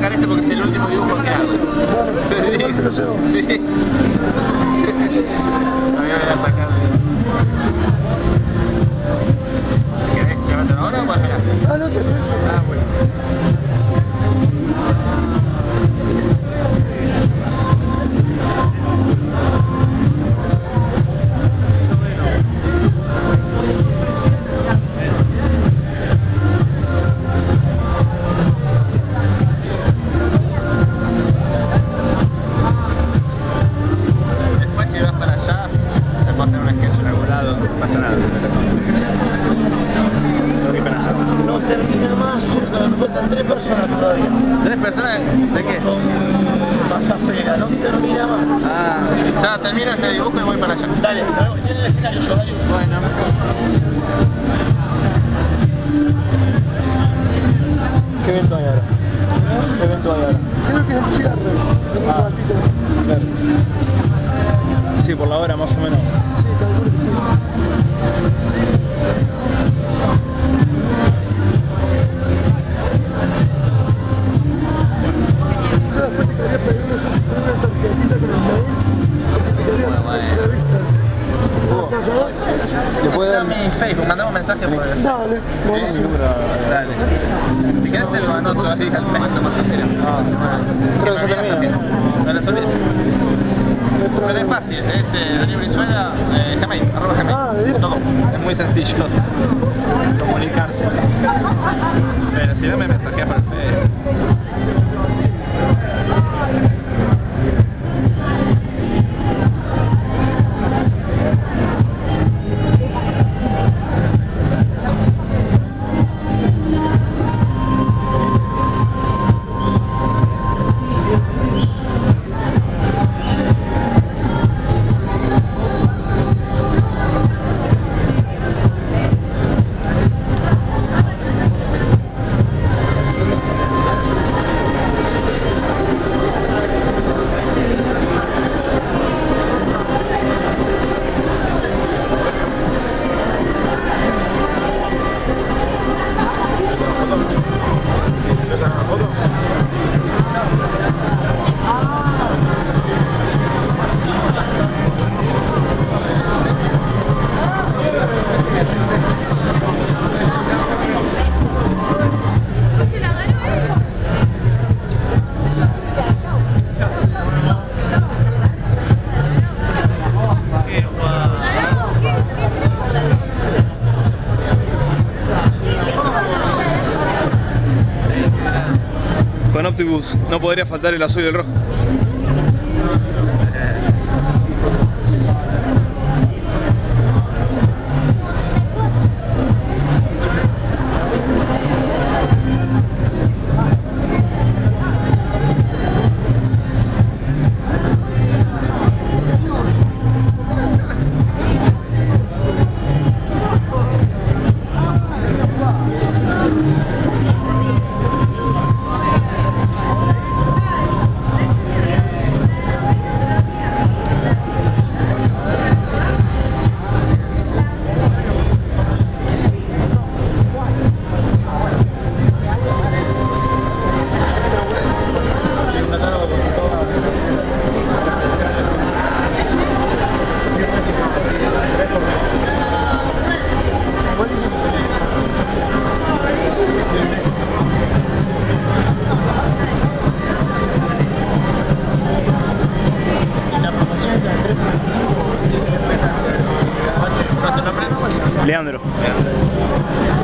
sacar este porque es el último dibujo que hago. Bueno, te lo llevo. Sí. A mí me voy a sacar. ¿Querés llevártelo ahora o vas a mirar? Ah, no te preocupes. Ah, bueno. Después si vas para allá, te puedo hacer un sketch regulado, no pasa nada. No termina más, me faltan 3 personas todavía. ¿3 personas? ¿De qué? Con Masafera, no termina más. Ah, ya termino este tiene y voy para allá. Dale, tiene el escenario yo, dale. Bueno. ¿Qué evento hay ahora? ¿Qué evento hay ahora? Creo que es el cierre. Ah, claro. Sí, por la hora más o menos. Sí, calculo que sí. Yo después te quedaría pedir una tarjetita con el mail, porque te quedaría hacer una entrevista. Le puedo dar mi Facebook, mandame un mensaje por el... Dale, vamos. Sí, dale. Si querés te lo anoto así al texto más entero. Creo que yo también. No les olvides. Pero es fácil, es Daniel Brizuela, Gmail, @gmail. Ah, de bien. Todo. Es muy sencillo comunicarse. Pero si no me mensajeas por el Facebook. Con Optimus no podría faltar el azul y el rojo. Leandro.